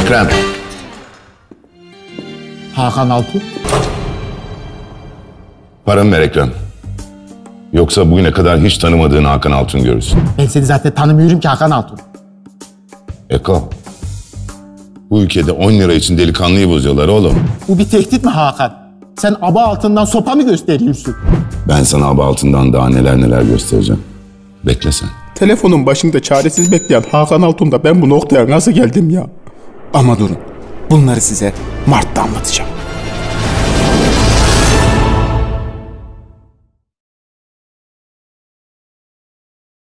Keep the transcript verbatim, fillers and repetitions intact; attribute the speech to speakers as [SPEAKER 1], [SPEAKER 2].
[SPEAKER 1] Ekrem.
[SPEAKER 2] Hakan Altun.
[SPEAKER 1] Paramı ver Ekrem. Yoksa bugüne kadar hiç tanımadığın Hakan Altun görürsün.
[SPEAKER 2] Ben seni zaten tanımıyorum ki Hakan Altun.
[SPEAKER 1] Eko. Bu ülkede on lira için delikanlıyı bozuyorlar oğlum.
[SPEAKER 2] Bu bir tehdit mi Hakan? Sen aba altından sopa mı gösteriyorsun?
[SPEAKER 1] Ben sana aba altından daha neler neler göstereceğim. Bekle sen.
[SPEAKER 3] Telefonun başında çaresiz bekleyen Hakan Altun'da ben bu noktaya nasıl geldim ya? Ama durun, bunları size Mart'ta anlatacağım.